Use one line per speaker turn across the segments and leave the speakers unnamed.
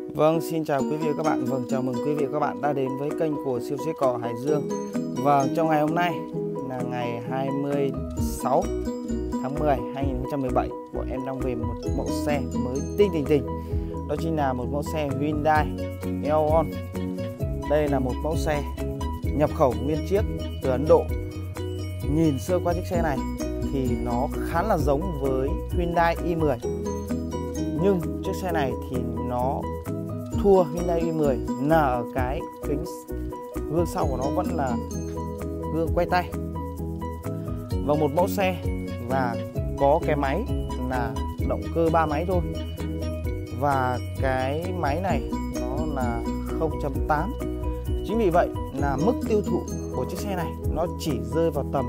Vâng, xin chào quý vị và các bạn. Vâng, chào mừng quý vị và các bạn đã đến với kênh của siêu xe cỏ Hải Dương. Và trong ngày hôm nay là ngày 26 tháng 10 2017, bọn em đang về một mẫu xe mới tinh. Đó chính là một mẫu xe Hyundai Eon. Đây là một mẫu xe nhập khẩu nguyên chiếc từ Ấn Độ. Nhìn sơ qua chiếc xe này thì nó khá là giống với Hyundai i10, nhưng chiếc xe này thì nó thua Hyundai i10 là ở cái kính gương sau của nó vẫn là gương quay tay, và một mẫu xe và có cái máy là động cơ 3 máy thôi, và cái máy này nó là 0.8. Chính vì vậy là mức tiêu thụ của chiếc xe này nó chỉ rơi vào tầm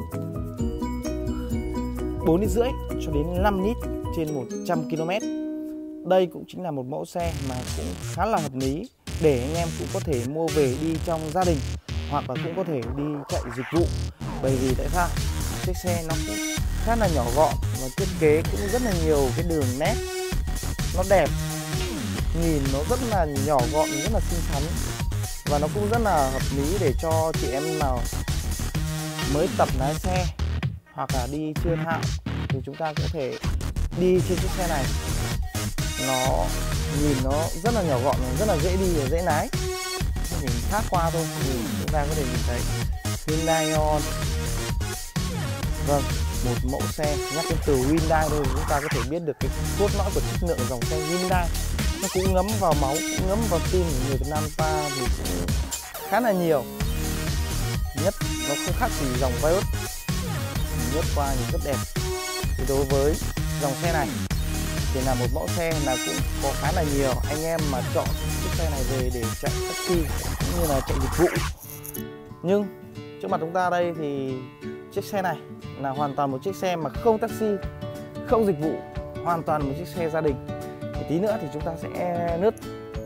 4,5 lít cho đến 5 lít trên 100 km. Đây cũng chính là một mẫu xe mà cũng khá là hợp lý để anh em cũng có thể mua về đi trong gia đình, hoặc là cũng có thể đi chạy dịch vụ. Bởi vì tại sao? Chiếc xe nó cũng khá là nhỏ gọn và thiết kế cũng rất là nhiều cái đường nét, nó đẹp, nhìn nó rất là nhỏ gọn, rất là xinh xắn, và nó cũng rất là hợp lý để cho chị em nào mới tập lái xe hoặc là đi chưa thạo thì chúng ta có thể đi trên chiếc xe này. Nó nhìn nó rất là nhỏ gọn, rất là dễ đi và dễ lái. Mình phát qua thôi thì chúng ta có thể nhìn thấy Hyundai Eon. Vâng, một mẫu xe nhắc đến từ Hyundai thôi chúng ta có thể biết được cái cốt lõi của chất lượng dòng xe Hyundai. Nó cũng ngấm vào máu, cũng ngấm vào tim của người Việt Nam ta thì cũng khá là nhiều. Nhất nó không khác gì dòng Vios, lướt qua nhìn rất đẹp. Thì đối với dòng xe này thì là một mẫu xe là cũng có khá là nhiều anh em mà chọn chiếc xe này về để chạy taxi cũng như là chạy dịch vụ. Nhưng trước mặt chúng ta đây thì chiếc xe này là hoàn toàn một chiếc xe mà không taxi, không dịch vụ, hoàn toàn một chiếc xe gia đình. Thì tí nữa thì chúng ta sẽ lướt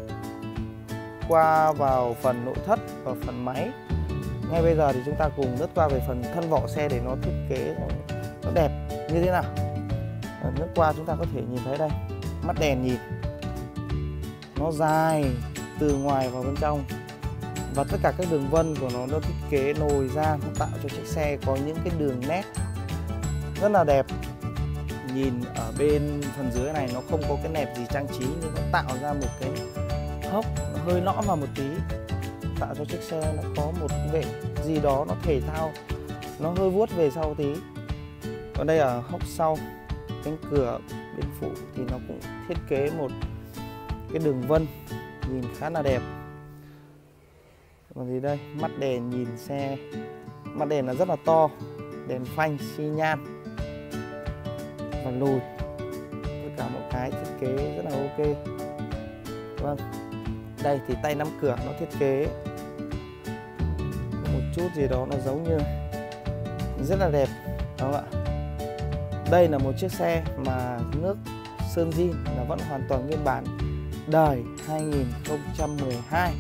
qua vào phần nội thất và phần máy. Ngay bây giờ thì chúng ta cùng lướt qua về phần thân vỏ xe để nó thiết kế nó đẹp như thế nào. Lướt qua chúng ta có thể nhìn thấy đây, mắt đèn nhìn nó dài từ ngoài vào bên trong, và tất cả các đường vân của nó thiết kế nồi ra, nó tạo cho chiếc xe có những cái đường nét rất là đẹp. Nhìn ở bên phần dưới này nó không có cái nẹp gì trang trí, nhưng nó tạo ra một cái hốc nó hơi nõm vào một tí, tạo cho chiếc xe nó có một cái vẻ gì đó nó thể thao, nó hơi vuốt về sau tí. Còn đây ở hốc sau cánh cửa bên phụ thì nó cũng thiết kế một cái đường vân nhìn khá là đẹp. Còn gì đây, mắt đèn nhìn xe, mắt đèn là rất là to, đèn phanh xi nhan và lùi, tất cả một cái thiết kế rất là ok. Vâng, đây thì tay nắm cửa nó thiết kế có một chút gì đó nó giống như rất là đẹp, đúng không ạ? Đây là một chiếc xe mà nước sơn zin là vẫn hoàn toàn nguyên bản, đời 2012,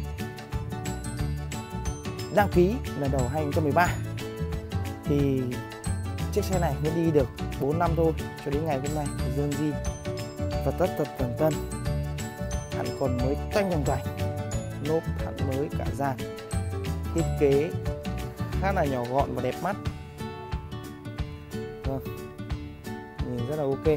đăng ký là đầu 2013. Thì chiếc xe này mới đi được 4 năm thôi, cho đến ngày hôm nay sơn zin và tất tật tần tân, hẳn còn mới toanh, lốp hẳn mới cả dàn, thiết kế khá là nhỏ gọn và đẹp mắt. Vâng, nhìn rất là ok.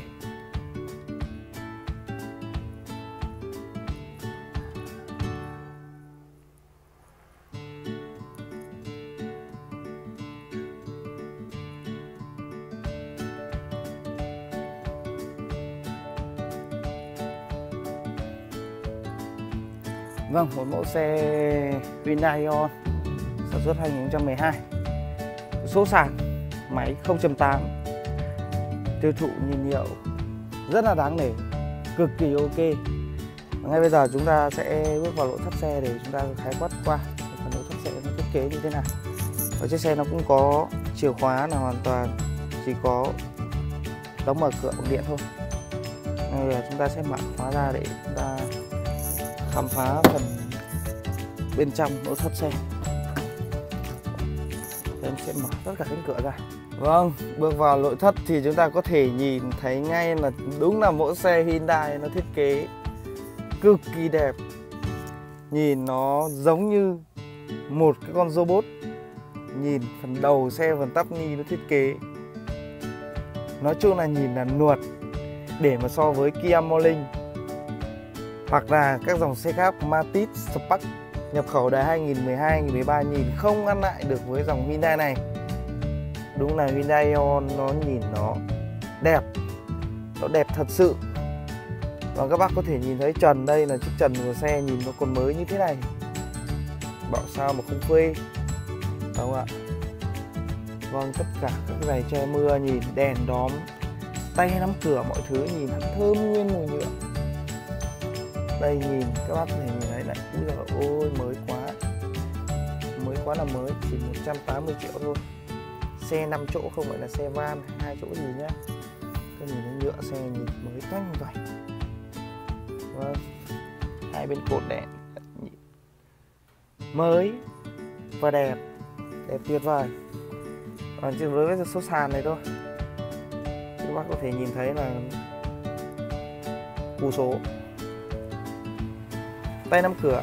Vâng, một mẫu xe Hyundai Eon sản xuất 2012, số sàn máy 0.8, tiêu thụ nhiên liệu rất là đáng nể, cực kỳ ok. Ngay bây giờ chúng ta sẽ bước vào nội thất xe để chúng ta khái quát qua phần nội thất xe nó thiết kế như thế nào. Ở chiếc xe nó cũng có chìa khóa là hoàn toàn chỉ có đóng mở cửa bằng điện thôi. Bây giờ chúng ta sẽ mở khóa ra để chúng ta khám phá phần bên trong nội thất xe. Em sẽ mở tất cả cánh cửa ra. Vâng, bước vào nội thất thì chúng ta có thể nhìn thấy ngay là đúng là mẫu xe Hyundai nó thiết kế cực kỳ đẹp, Nhìn nó giống như một cái con robot. Nhìn phần đầu xe, phần tắp ni nó thiết kế, nói chung là nhìn là nuột. Để mà so với Kia Morning hoặc là các dòng xe khác, Matiz, Spark nhập khẩu đời 2012, 2013 nhìn không ăn lại được với dòng Hyundai này. Đúng là Hyundai Ion nó nhìn nó đẹp, nó đẹp thật sự. Và các bác có thể nhìn thấy trần, đây là chiếc trần của xe nhìn nó còn mới như thế này, bảo sao mà không phê, đúng không ạ? Vâng, tất cả các giày che mưa, nhìn đèn đóm, tay nắm cửa, mọi thứ nhìn thơm nguyên mùi nhựa. Đây nhìn các bác có thể nhìn thấy này, ôi mới quá là mới, chỉ 180 triệu thôi. Xe 5 chỗ không phải là xe van 2 chỗ gì nhá. Các nhìn thấy nhựa xe nhìn mới toanh toảnh. Vâng, hai bên cột đèn mới và đẹp tuyệt vời. Còn chỉ đối với số sàn này thôi, các bác có thể nhìn thấy là cù số, tay nắm cửa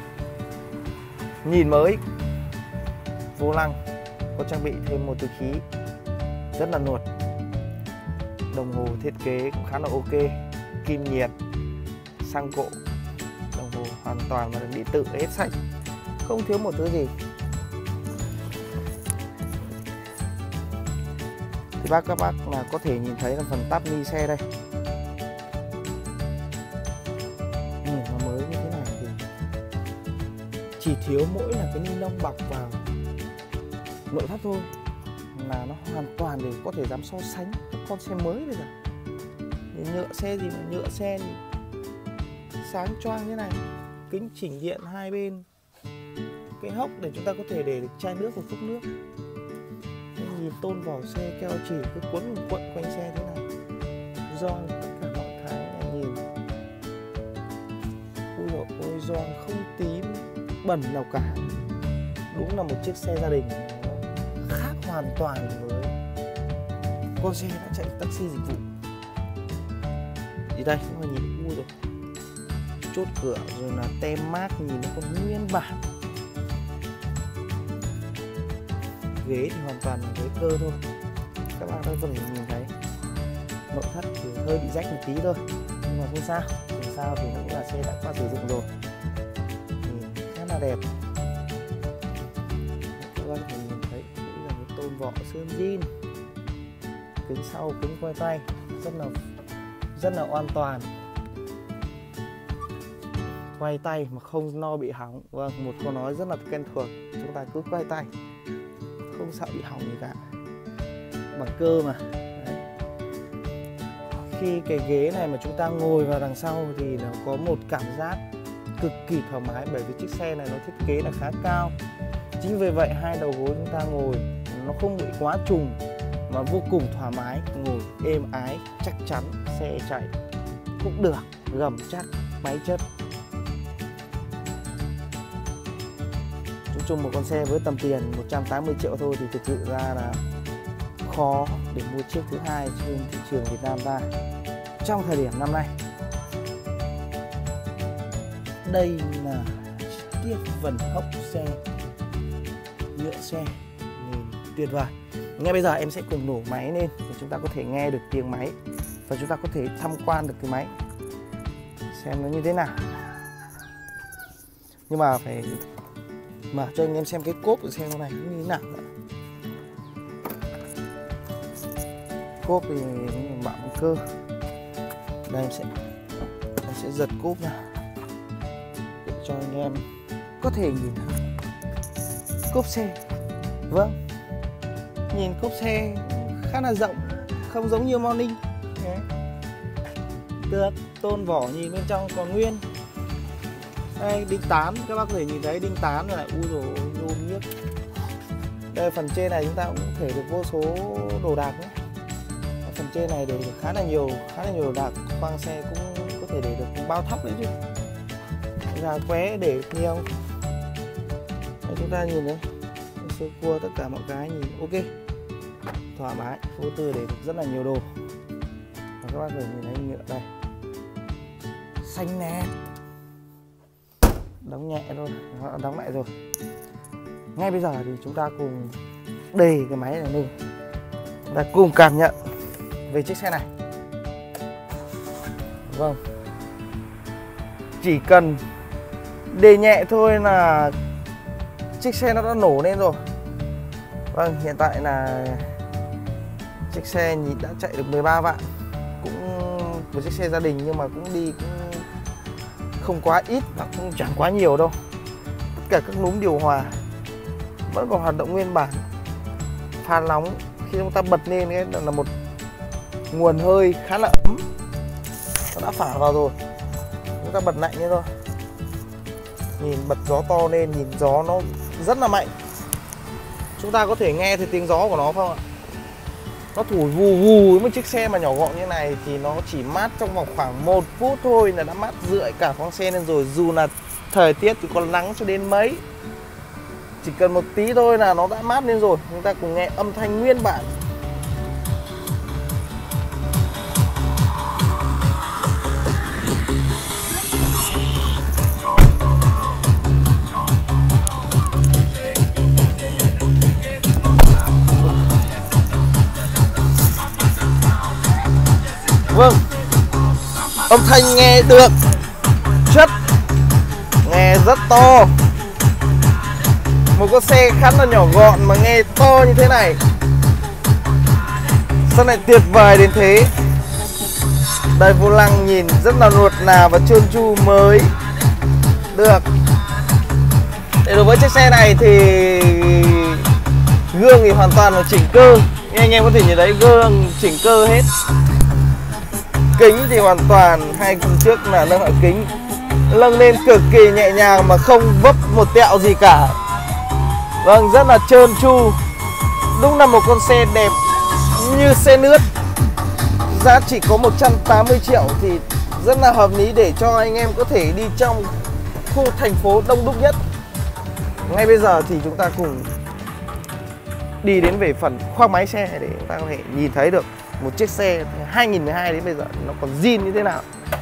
nhìn mới, vô lăng có trang bị thêm một túi khí rất là nuột. Đồng hồ thiết kế cũng khá là ok, kim nhiệt, xăng cộ, đồng hồ hoàn toàn là điện tử hết sạch, không thiếu một thứ gì. Thì các bác là có thể nhìn thấy là phần tắp ni xe đây, nhìn nó mới như thế này thì chỉ thiếu mỗi là cái ni lông bọc vào nội thất thôi là nó hoàn toàn để có thể dám so sánh các con xe mới bây giờ. Nhựa xe gì mà nhựa xe thì sáng choang thế này, kính chỉnh điện hai bên, cái hốc để chúng ta có thể để được chai nước và cốc nước. Nhìn tôn vỏ xe keo chỉ cứ quấn quanh xe thế này, gioăng tất cả mọi cái này nhìn, ôi gioăng không tím bẩn nào cả. Đúng là một chiếc xe gia đình, nó khác hoàn toàn với con xe đã chạy taxi dịch vụ. Thì đây cũng là nhìn, ui rồi, chốt cửa rồi là tem mác nhìn nó còn nguyên bản. Ghế thì hoàn toàn là ghế cơ thôi, các bạn có thể nhìn thấy. Nội thất thì hơi bị rách một tí thôi, nhưng mà không sao, dù sao thì nó cũng là xe đã qua sử dụng rồi, nhìn khá là đẹp. Các bạn có thể nhìn thấy là cái tôn vỏ sơn zin, kính sau, kính quay tay rất là an toàn, quay tay mà không lo bị hỏng. Vâng, một câu nói rất là quen thuộc, chúng ta cứ quay tay không sợ bị hỏng gì cả, bằng cơ mà. Đấy. Khi cái ghế này mà chúng ta ngồi vào đằng sau thì nó có một cảm giác cực kỳ thoải mái, bởi vì chiếc xe này nó thiết kế là khá cao. Chính vì vậy hai đầu gối chúng ta ngồi nó không bị quá trùng mà vô cùng thoải mái, ngồi êm ái, chắc chắn xe chạy cũng được, gầm chắc, máy chất. Chung một con xe với tầm tiền 180 triệu thôi thì thực sự ra là khó để mua chiếc thứ hai trên thị trường Việt Nam ta trong thời điểm năm nay. Đây là chi tiết phần hốc xe, nhựa xe nhìn tuyệt vời. Ngay bây giờ em sẽ cùng nổ máy lên để chúng ta có thể nghe được tiếng máy và chúng ta có thể tham quan được cái máy xem nó như thế nào. Nhưng mà phải mở cho anh em xem cái cốp của xe này như thế nào. Cốp thì bằng cơ. Đây em sẽ giật cốp ra để cho anh em có thể nhìn cốp xe. Vâng, nhìn cốp xe khá là rộng, không giống như Morning. Được, tôn vỏ nhìn bên trong còn nguyên. Đây, đinh tán, các bác có thể nhìn thấy đinh tán rồi này, ui dồi ôi, nhôm nhiếc. Đây, phần trên này chúng ta cũng có thể được vô số đồ đạc nữa. Phần trên này để được khá là nhiều đồ đạc, khoang xe cũng có thể để được bao thóc đấy chứ. Ra qué để được nhiều. Đây, chúng ta nhìn đấy, sơ cua tất cả mọi cái nhìn ok, thoải mái, vô tư để được rất là nhiều đồ. Và các bác có thể nhìn thấy nhựa đây, xanh nè. đóng nhẹ thôi, nó đã đóng lại rồi. Ngay bây giờ thì chúng ta cùng đề cái máy này lên, chúng ta cùng cảm nhận về chiếc xe này. Vâng, chỉ cần đề nhẹ thôi là chiếc xe nó đã nổ lên rồi. Vâng, hiện tại là chiếc xe nhìn đã chạy được 13 vạn, cũng một chiếc xe gia đình nhưng mà cũng đi cũng không quá ít và cũng chẳng quá nhiều đâu. Tất cả các núm điều hòa vẫn còn hoạt động nguyên bản. Phan nóng khi chúng ta bật lên ấy là một nguồn hơi khá là ấm, nó đã phả vào rồi, chúng ta bật lạnh lên thôi. Nhìn bật gió to lên, nhìn gió nó rất là mạnh. Chúng ta có thể nghe thấy tiếng gió của nó không ạ? Nó thổi vù vù với một chiếc xe mà nhỏ gọn như này thì nó chỉ mát trong vòng khoảng 1 phút thôi là đã mát rượi cả khoang xe lên rồi. Dù là thời tiết thì còn nắng cho đến mấy, chỉ cần một tí thôi là nó đã mát lên rồi. Chúng ta cùng nghe âm thanh nguyên bản. Vâng, âm thanh nghe được chất, nghe rất to. Một con xe khá là nhỏ gọn mà nghe to như thế này, sao lại tuyệt vời đến thế. Đây, vô lăng nhìn rất là nuột nà và trơn tru mới được. Để đối với chiếc xe này thì gương thì hoàn toàn là chỉnh cơ, như anh em có thể nhìn thấy gương chỉnh cơ hết. Kính thì hoàn toàn, hai phần trước là nâng hạ kính, nâng lên cực kỳ nhẹ nhàng mà không vấp một tẹo gì cả. Vâng, rất là trơn tru. Đúng là một con xe đẹp như xe nước. Giá chỉ có 180 triệu thì rất là hợp lý để cho anh em có thể đi trong khu thành phố đông đúc nhất. Ngay bây giờ thì chúng ta cùng đi đến về phần khoang máy xe để chúng ta có thể nhìn thấy được một chiếc xe 2012 đến bây giờ nó còn zin như thế nào.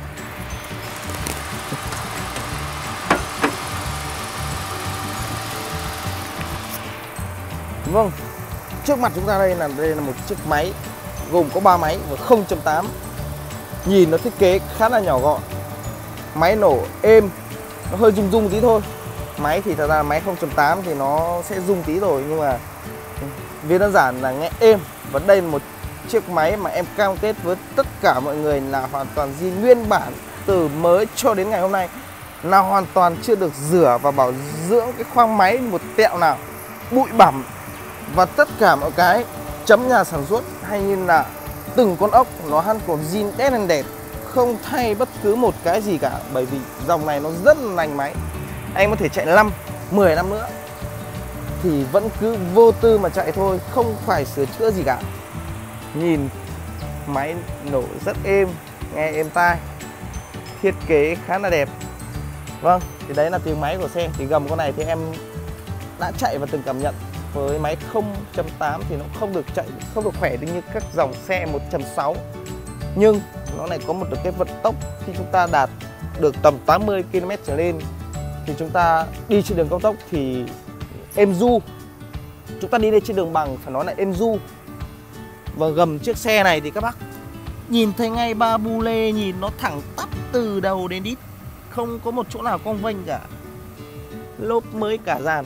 Vâng, trước mặt chúng ta đây là một chiếc máy gồm có 3 máy và 0.8. Nhìn nó thiết kế khá là nhỏ gọn. Máy nổ êm, nó hơi rung rung tí thôi. Máy thì thật ra máy 0.8 thì nó sẽ rung tí rồi, nhưng mà vì đơn giản là nghe êm. Và đây là một chiếc máy mà em cam kết với tất cả mọi người là hoàn toàn zin nguyên bản, từ mới cho đến ngày hôm nay là hoàn toàn chưa được rửa và bảo dưỡng cái khoang máy một tẹo nào, bụi bặm và tất cả mọi cái chấm nhà sản xuất hay như là từng con ốc nó hăn còn zin đét lên đẹp, không thay bất cứ một cái gì cả. Bởi vì dòng này nó rất là lành máy, anh có thể chạy 10 năm nữa thì vẫn cứ vô tư mà chạy thôi, không phải sửa chữa gì cả. Nhìn máy nổ rất êm, nghe êm tai, thiết kế khá là đẹp. Vâng, thì đấy là tiếng máy của xe. Thì gầm con này thì em đã chạy và từng cảm nhận. Với máy 0.8 thì nó không được chạy, không được khỏe như các dòng xe 1.6. Nhưng nó lại có một cái vận tốc khi chúng ta đạt được tầm 80 km trở lên thì chúng ta đi trên đường cao tốc thì êm du. Chúng ta đi lên trên đường bằng phải nói là êm du. Và gầm chiếc xe này thì các bác nhìn thấy ngay ba bu lê, nhìn nó thẳng tắp từ đầu đến đít, không có một chỗ nào cong vênh cả. Lốp mới cả dàn.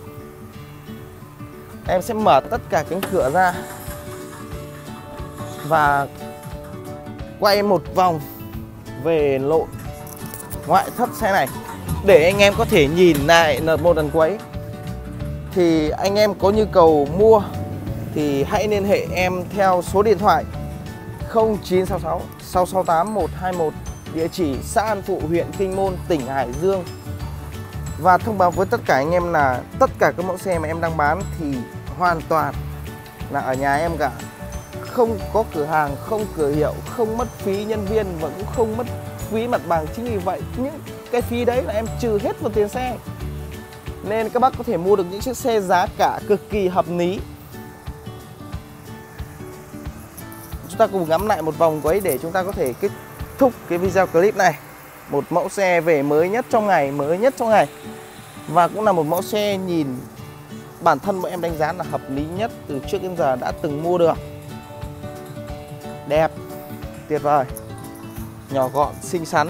Em sẽ mở tất cả cánh cửa ra và quay một vòng về nội ngoại thất xe này để anh em có thể nhìn lại một lần cuối. Thì anh em có nhu cầu mua thì hãy liên hệ em theo số điện thoại 0966 668 121, địa chỉ xã An Phụ, huyện Kinh Môn, tỉnh Hải Dương. Và thông báo với tất cả anh em là tất cả các mẫu xe mà em đang bán thì hoàn toàn là ở nhà em cả. Không có cửa hàng, không cửa hiệu, không mất phí nhân viên và cũng không mất phí mặt bằng. Chính vì vậy những cái phí đấy là em trừ hết vào tiền xe. Nên các bác có thể mua được những chiếc xe giá cả cực kỳ hợp lý. Chúng ta cùng ngắm lại một vòng quấy để chúng ta có thể kết thúc cái video clip này Một mẫu xe về mới nhất trong ngày, và cũng là một mẫu xe nhìn bản thân bọn em đánh giá là hợp lý nhất từ trước đến giờ đã từng mua được. Đẹp, tuyệt vời, nhỏ gọn, xinh xắn,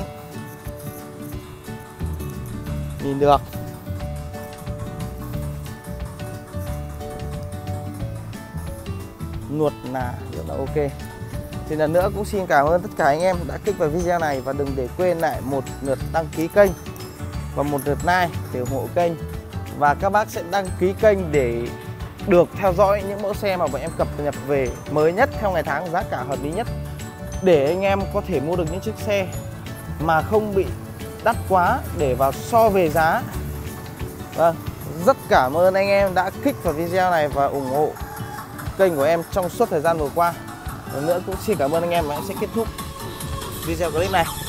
nhìn được. Nuột là rất là ok. Thì lần nữa cũng xin cảm ơn tất cả anh em đã kích vào video này, và đừng để quên lại một lượt đăng ký kênh và một lượt like để ủng hộ kênh. Và các bác sẽ đăng ký kênh để được theo dõi những mẫu xe mà bọn em cập nhật về mới nhất theo ngày tháng, giá cả hợp lý nhất, để anh em có thể mua được những chiếc xe mà không bị đắt quá để vào so về giá. Vâng, rất cảm ơn anh em đã kích vào video này và ủng hộ kênh của em trong suốt thời gian vừa qua. Lần nữa cũng xin cảm ơn anh em, và em sẽ kết thúc video clip này.